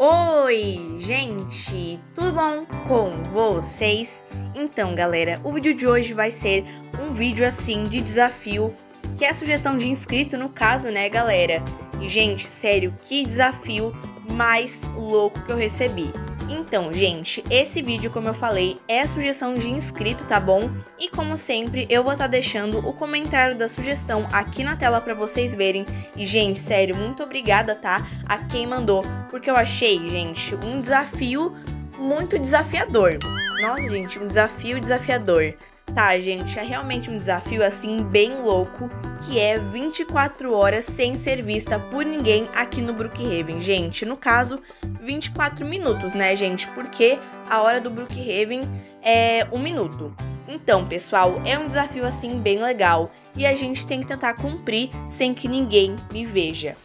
Oi, gente! Tudo bom com vocês? Então, galera, o vídeo de hoje vai ser um vídeo assim de desafio, que é a sugestão de inscrito no caso, né, galera? E, gente, sério, que desafio mais louco que eu recebi. Então, gente, esse vídeo, como eu falei, é a sugestão de inscrito, tá bom? E como sempre, eu vou estar deixando o comentário da sugestão aqui na tela pra vocês verem. E, gente, sério, muito obrigada, tá? A quem mandou, porque eu achei, gente, um desafio muito desafiador. Nossa, gente, um desafio desafiador. Tá, gente, é realmente um desafio, assim, bem louco, que é 24 horas sem ser vista por ninguém aqui no Brookhaven. Gente, no caso, 24 minutos, né, gente? Porque a hora do Brookhaven é 1 minuto. Então, pessoal, é um desafio, assim, bem legal. E a gente tem que tentar cumprir sem que ninguém me veja.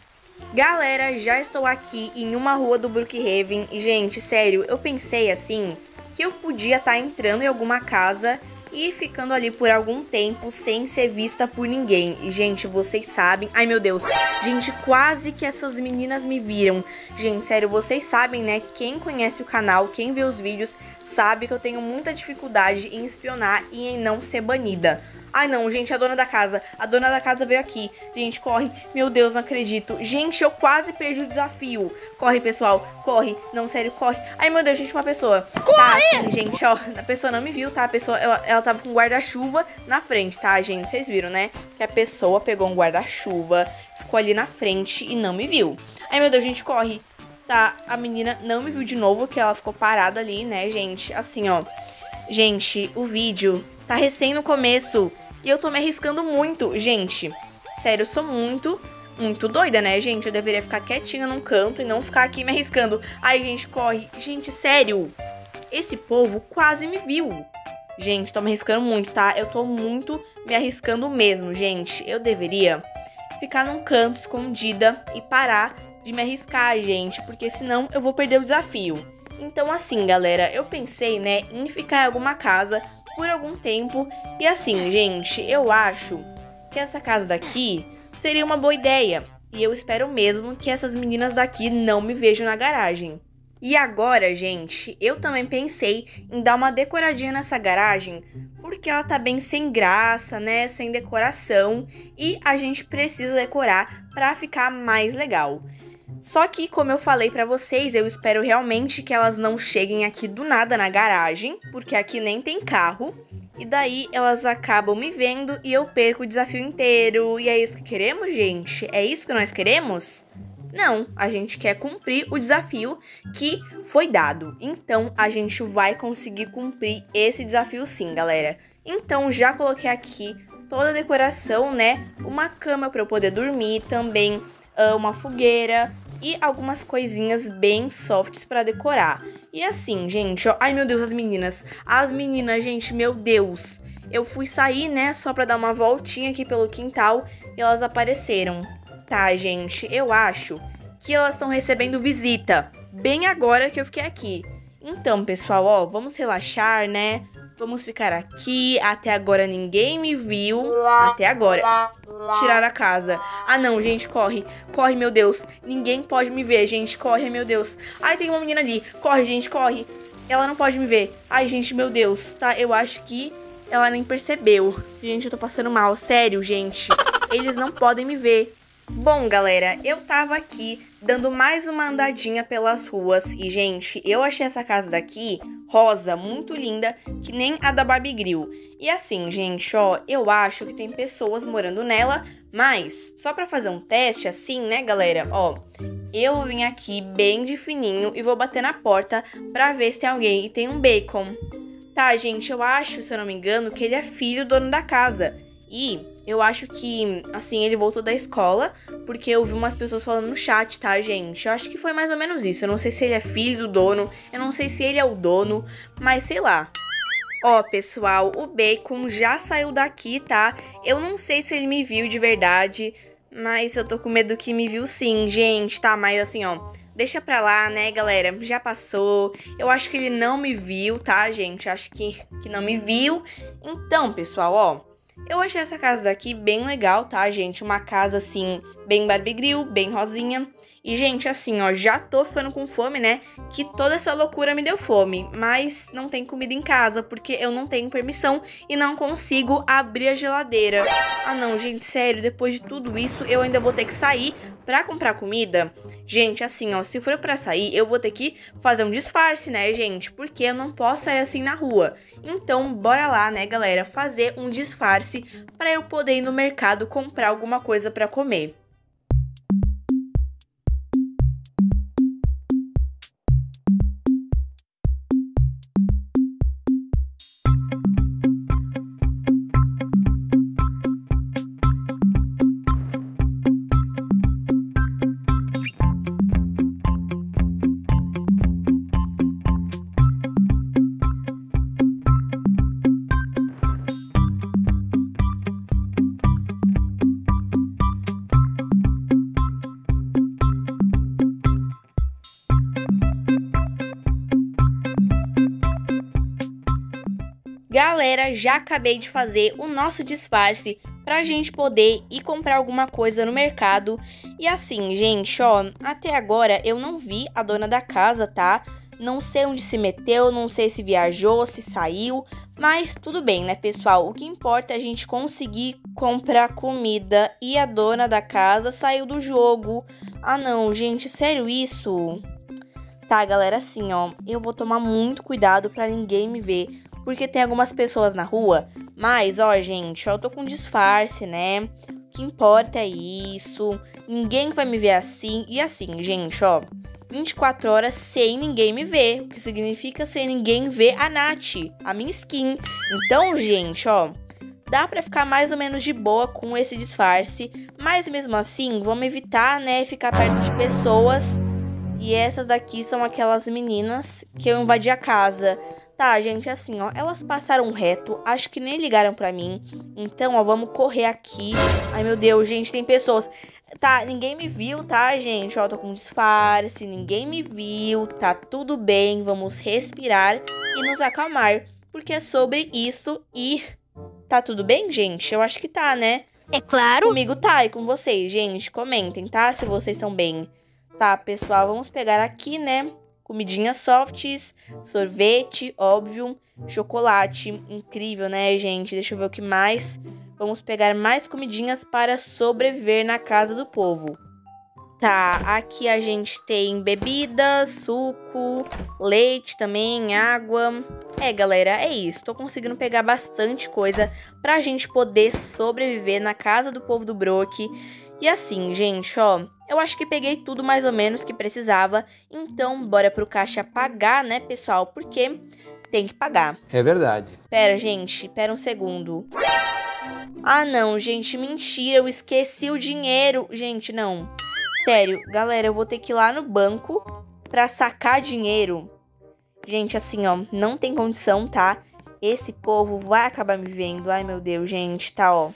Galera, já estou aqui em uma rua do Brookhaven. E, gente, sério, eu pensei, assim, que eu podia estar entrando em alguma casa e ficando ali por algum tempo sem ser vista por ninguém. E, gente, vocês sabem... Ai, meu Deus. Gente, quase que essas meninas me viram. Gente, sério, vocês sabem, né? Quem conhece o canal, quem vê os vídeos, sabe que eu tenho muita dificuldade em espionar e em não ser banida. Ai, não, gente, a dona da casa veio aqui. Gente, corre. Meu Deus, não acredito. Gente, eu quase perdi o desafio. Corre, pessoal, corre. Não, sério, corre. Ai, meu Deus, gente, uma pessoa. Corre! Tá, assim, gente, ó, a pessoa não me viu, tá? A pessoa, ela tava com guarda-chuva na frente, tá, gente? Vocês viram, né? Que a pessoa pegou um guarda-chuva, ficou ali na frente e não me viu. Ai, meu Deus, gente, corre. Tá, a menina não me viu de novo, que ela ficou parada ali, né, gente? Assim, ó. Gente, o vídeo tá recém no começo. E eu tô me arriscando muito, gente. Sério, eu sou muito doida, né, gente? Eu deveria ficar quietinha num canto e não ficar aqui me arriscando. Ai, gente, corre. Gente, sério. Esse povo quase me viu. Gente, tô me arriscando muito, tá? Eu tô muito me arriscando mesmo, gente. Eu deveria ficar num canto escondida e parar de me arriscar, gente. Porque senão eu vou perder o desafio. Então, assim, galera, eu pensei, né, em ficar em alguma casa por algum tempo. E assim, gente, eu acho que essa casa daqui seria uma boa ideia. E eu espero mesmo que essas meninas daqui não me vejam na garagem. E agora, gente, eu também pensei em dar uma decoradinha nessa garagem, porque ela tá bem sem graça, né, sem decoração. E a gente precisa decorar pra ficar mais legal. Só que, como eu falei pra vocês, eu espero realmente que elas não cheguem aqui do nada na garagem, porque aqui nem tem carro. E daí elas acabam me vendo e eu perco o desafio inteiro. E é isso que queremos, gente? É isso que nós queremos? Não, a gente quer cumprir o desafio que foi dado. Então, a gente vai conseguir cumprir esse desafio sim, galera. Então, já coloquei aqui toda a decoração, né? Uma cama pra eu poder dormir também, uma fogueira e algumas coisinhas bem softs pra decorar. E assim, gente, ó, ai meu Deus, as meninas, gente, meu Deus, eu fui sair, né, só pra dar uma voltinha aqui pelo quintal e elas apareceram. Tá, gente, eu acho que elas estão recebendo visita, bem agora que eu fiquei aqui. Então, pessoal, ó, vamos relaxar, né? Vamos ficar aqui. Até agora ninguém me viu. Até agora. Tirar a casa. Ah, não, gente, corre. Corre, meu Deus. Ninguém pode me ver, gente. Corre, meu Deus. Ai, tem uma menina ali. Corre, gente, corre. Ela não pode me ver. Ai, gente, meu Deus. Tá, eu acho que ela nem percebeu. Gente, eu tô passando mal. Sério, gente. Eles não podem me ver. Bom, galera, eu tava aqui dando mais uma andadinha pelas ruas e, gente, eu achei essa casa daqui rosa, muito linda, que nem a da Barbie Grill. E assim, gente, ó, eu acho que tem pessoas morando nela, mas só pra fazer um teste assim, né, galera, ó, eu vim aqui bem de fininho e vou bater na porta pra ver se tem alguém e tem um bacon. Tá, gente, eu acho, se eu não me engano, que ele é filho do dono da casa. E eu acho que, assim, ele voltou da escola, porque eu vi umas pessoas falando no chat, tá, gente? Eu acho que foi mais ou menos isso. Eu não sei se ele é filho do dono, eu não sei se ele é o dono, mas sei lá. Ó, pessoal, o bacon já saiu daqui, tá? Eu não sei se ele me viu de verdade, mas eu tô com medo que me viu sim, gente, tá? Mas assim, ó, deixa pra lá, né, galera? Já passou. Eu acho que ele não me viu, tá, gente? Eu acho que não me viu. Então, pessoal, ó, eu achei essa casa daqui bem legal, tá, gente? Uma casa, assim, bem Barbie Grill, bem rosinha. E, gente, assim, ó, já tô ficando com fome, né? Que toda essa loucura me deu fome. Mas não tem comida em casa, porque eu não tenho permissão e não consigo abrir a geladeira. Ah, não, gente, sério, depois de tudo isso, eu ainda vou ter que sair pra comprar comida. Gente, assim, ó, se for pra sair, eu vou ter que fazer um disfarce, né, gente? Porque eu não posso sair assim na rua. Então, bora lá, né, galera, fazer um disfarce pra eu poder ir no mercado comprar alguma coisa pra comer. Galera, já acabei de fazer o nosso disfarce pra gente poder ir comprar alguma coisa no mercado. E assim, gente, ó, até agora eu não vi a dona da casa, tá? Não sei onde se meteu, não sei se viajou, se saiu, mas tudo bem, né, pessoal? O que importa é a gente conseguir comprar comida e a dona da casa saiu do jogo. Ah, não, gente, sério isso? Tá, galera, assim, ó, eu vou tomar muito cuidado pra ninguém me ver, porque tem algumas pessoas na rua, mas, ó, gente, ó, eu tô com disfarce, né? O que importa é isso, ninguém vai me ver assim, e assim, gente, ó, 24 horas sem ninguém me ver, o que significa sem ninguém ver a Nath, a minha skin. Então, gente, ó, dá pra ficar mais ou menos de boa com esse disfarce, mas mesmo assim, vamos evitar, né, ficar perto de pessoas. E essas daqui são aquelas meninas que eu invadi a casa. Tá, gente, assim, ó, elas passaram reto, acho que nem ligaram pra mim. Então, ó, vamos correr aqui. Ai, meu Deus, gente, tem pessoas. Tá, ninguém me viu, tá, gente? Ó, tô com disfarce, ninguém me viu, tá tudo bem, vamos respirar e nos acalmar. Porque é sobre isso e... Tá tudo bem, gente? Eu acho que tá, né? É claro. Comigo tá, e com vocês, gente, comentem, tá? Se vocês estão bem. Tá, pessoal, vamos pegar aqui, né? Comidinhas softs, sorvete, óbvio, chocolate. Incrível, né, gente? Deixa eu ver o que mais. Vamos pegar mais comidinhas para sobreviver na casa do povo. Tá, aqui a gente tem bebida, suco, leite também, água. É, galera, é isso. Tô conseguindo pegar bastante coisa pra gente poder sobreviver na casa do povo do Brook. E assim, gente, ó, eu acho que peguei tudo mais ou menos que precisava. Então, bora pro caixa pagar, né, pessoal? Porque tem que pagar. É verdade. Pera, gente, pera um segundo. Ah, não, gente, mentira, eu esqueci o dinheiro. Gente, não. Sério, galera, eu vou ter que ir lá no banco pra sacar dinheiro. Gente, assim, ó, não tem condição, tá? Esse povo vai acabar me vendo. Ai, meu Deus, gente, tá, ó.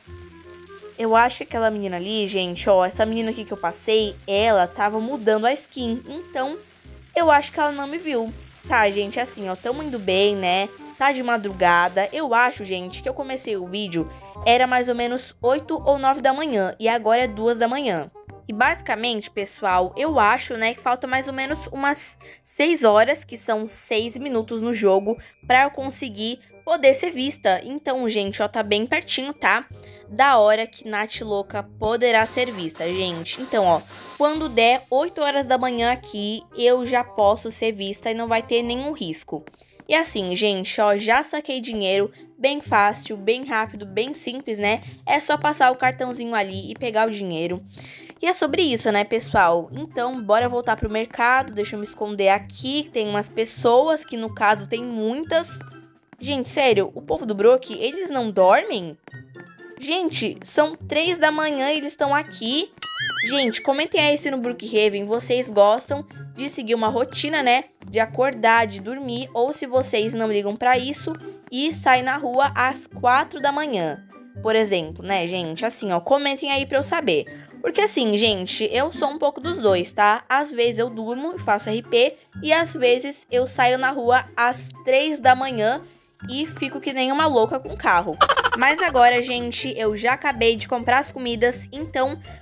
Eu acho que aquela menina ali, gente, ó, essa menina aqui que eu passei, ela tava mudando a skin. Então, eu acho que ela não me viu. Tá, gente, assim, ó, tamo indo bem, né? Tá de madrugada. Eu acho, gente, que eu comecei o vídeo, era mais ou menos 8 ou 9 da manhã. E agora é 2 da manhã. E basicamente, pessoal, eu acho, né, que falta mais ou menos umas 6 horas, que são 6 minutos no jogo, pra eu conseguir poder ser vista. Então, gente, ó, tá bem pertinho, tá? Da hora que Nath Louca poderá ser vista, gente. Então, ó, quando der 8 horas da manhã aqui, eu já posso ser vista e não vai ter nenhum risco. E assim, gente, ó, já saquei dinheiro, bem fácil, bem rápido, bem simples, né? É só passar o cartãozinho ali e pegar o dinheiro. E é sobre isso, né, pessoal? Então, bora voltar pro mercado. Deixa eu me esconder aqui. Tem umas pessoas, que no caso tem muitas. Gente, sério, o povo do Brook, eles não dormem? Gente, são 3 da manhã e eles estão aqui. Gente, comentem aí se no Brookhaven vocês gostam de seguir uma rotina, né? De acordar, de dormir. Ou se vocês não ligam pra isso e saem na rua às 4 da manhã. Por exemplo, né, gente? Assim, ó, comentem aí pra eu saber. Porque assim, gente, eu sou um pouco dos dois, tá? Às vezes eu durmo e faço RP. E às vezes eu saio na rua às 3 da manhã e fico que nem uma louca com o carro. Mas agora, gente, eu já acabei de comprar as comidas, então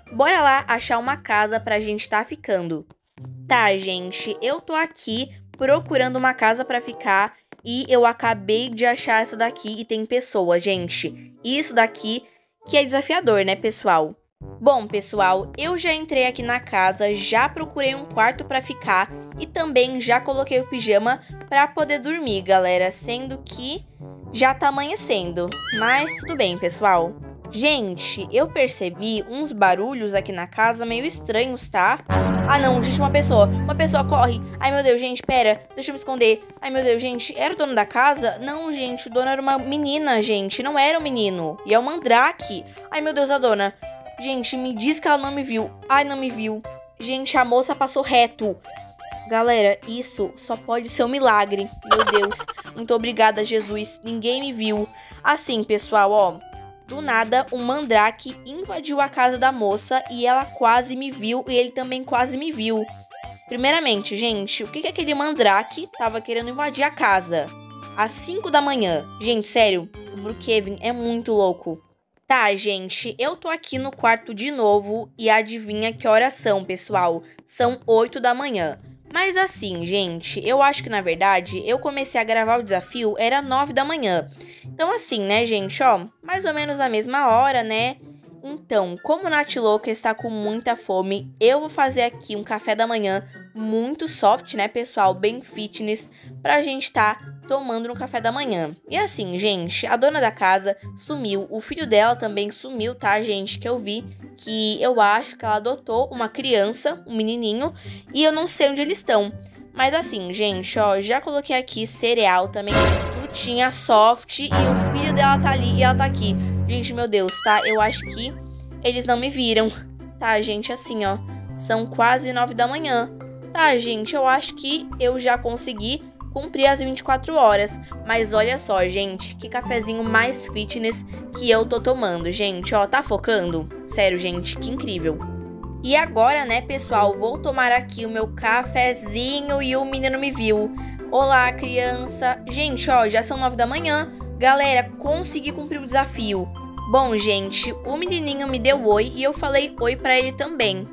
bora lá achar uma casa pra gente tá ficando. Tá, gente, eu tô aqui procurando uma casa pra ficar e eu acabei de achar essa daqui e tem pessoa, gente. Isso daqui que é desafiador, né, pessoal? Bom, pessoal, eu já entrei aqui na casa, já procurei um quarto pra ficar e também já coloquei o pijama pra poder dormir, galera, sendo que já tá amanhecendo, mas tudo bem, pessoal. Gente, eu percebi uns barulhos aqui na casa meio estranhos, tá? Ah, não, gente, uma pessoa corre. Ai, meu Deus, gente, pera, deixa eu me esconder. Ai, meu Deus, gente, era o dono da casa? Não, gente, o dono era uma menina, gente, não era um menino. E é o Mandrake. Ai, meu Deus, a dona. Gente, me diz que ela não me viu. Ai, não me viu. Gente, a moça passou reto. Galera, isso só pode ser um milagre. Meu Deus, muito obrigada, Jesus. Ninguém me viu. Assim, pessoal, ó. Do nada, o Mandrake invadiu a casa da moça e ela quase me viu e ele também quase me viu. Primeiramente, gente, o que aquele Mandrake tava querendo invadir a casa? Às 5 da manhã. Gente, sério, o Brookhaven é muito louco. Tá, gente, eu tô aqui no quarto de novo e adivinha que horas são, pessoal? São 8 da manhã. Mas assim, gente, eu acho que na verdade eu comecei a gravar o desafio era 9 da manhã. Então assim, né, gente, ó, mais ou menos a mesma hora, né? Então, como a Nath Louca está com muita fome, eu vou fazer aqui um café da manhã muito soft, né, pessoal? Bem fitness, pra gente tá tomando no café da manhã. E assim, gente, a dona da casa sumiu, o filho dela também sumiu, tá, gente? Que eu vi que eu acho que ela adotou uma criança, um menininho, e eu não sei onde eles estão. Mas assim, gente, ó, já coloquei aqui cereal também, frutinha soft, e o filho dela tá ali e ela tá aqui. Gente, meu Deus, tá? Eu acho que eles não me viram. Tá, gente, assim, ó, são quase 9 da manhã. Tá, gente, eu acho que eu já consegui cumprir as 24 horas. Mas olha só, gente, que cafezinho mais fitness que eu tô tomando, gente, ó, tá focando? Sério, gente, que incrível. E agora, né, pessoal, vou tomar aqui o meu cafezinho e o menino me viu. Olá, criança. Gente, ó, já são 9 da manhã. Galera, consegui cumprir o desafio. Bom, gente, o menininho me deu oi e eu falei oi pra ele também.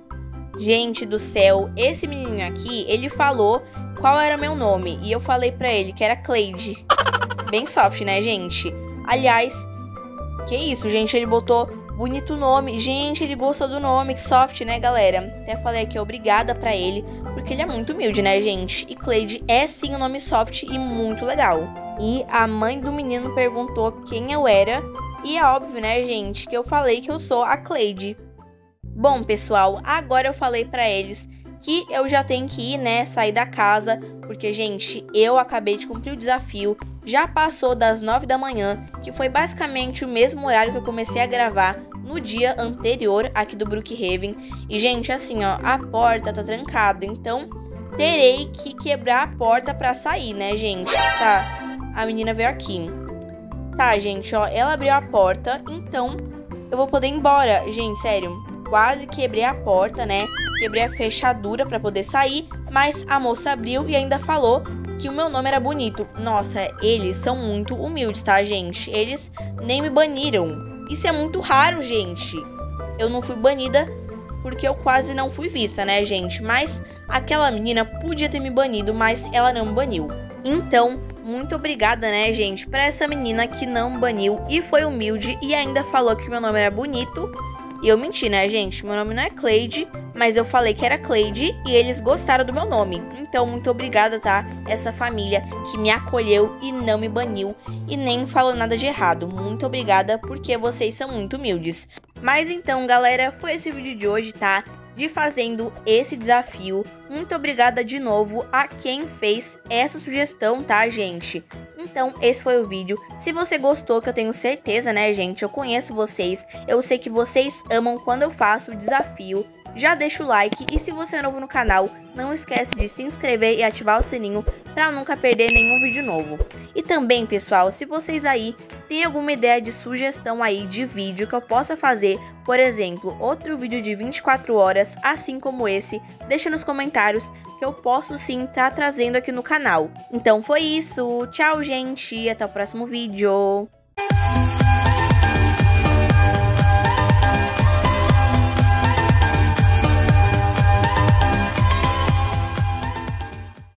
Gente do céu, esse menininho aqui, ele falou qual era meu nome e eu falei pra ele que era Cleide. Bem soft, né, gente? Aliás, que isso, gente, ele botou bonito nome. Gente, ele gostou do nome, que soft, né, galera? Até falei aqui obrigada pra ele, porque ele é muito humilde, né, gente? E Cleide é sim um nome soft e muito legal. E a mãe do menino perguntou quem eu era. E é óbvio, né, gente, que eu falei que eu sou a Cleide. Bom, pessoal, agora eu falei pra eles que eu já tenho que ir, né, sair da casa, porque, gente, eu acabei de cumprir o desafio, já passou das 9 da manhã, que foi basicamente o mesmo horário que eu comecei a gravar no dia anterior aqui do Brookhaven. E, gente, assim, ó, a porta tá trancada, então terei que quebrar a porta pra sair, né, gente? Tá, a menina veio aqui. Tá, gente, ó, ela abriu a porta, então eu vou poder ir embora. Gente, sério, quase quebrei a porta, né? Quebrei a fechadura pra poder sair, mas a moça abriu e ainda falou que o meu nome era bonito. Nossa, eles são muito humildes, tá, gente? Eles nem me baniram. Isso é muito raro, gente. Eu não fui banida porque eu quase não fui vista, né, gente? Mas aquela menina podia ter me banido, mas ela não me baniu. Então, muito obrigada, né, gente, pra essa menina que não me baniu e foi humilde e ainda falou que meu nome era bonito. E eu menti, né, gente? Meu nome não é Cleide, mas eu falei que era Cleide e eles gostaram do meu nome. Então, muito obrigada, tá? Essa família que me acolheu e não me baniu e nem falou nada de errado. Muito obrigada, porque vocês são muito humildes. Mas então, galera, foi esse vídeo de hoje, tá? De fazendo esse desafio. Muito obrigada de novo a quem fez essa sugestão, tá, gente? Então, esse foi o vídeo. Se você gostou, que eu tenho certeza, né, gente? Eu conheço vocês. Eu sei que vocês amam quando eu faço o desafio. Já deixa o like e se você é novo no canal, não esquece de se inscrever e ativar o sininho para nunca perder nenhum vídeo novo. E também, pessoal, se vocês aí têm alguma ideia de sugestão aí de vídeo que eu possa fazer, por exemplo, outro vídeo de 24 horas, assim como esse, deixa nos comentários que eu posso sim estar trazendo aqui no canal. Então foi isso, tchau gente, até o próximo vídeo.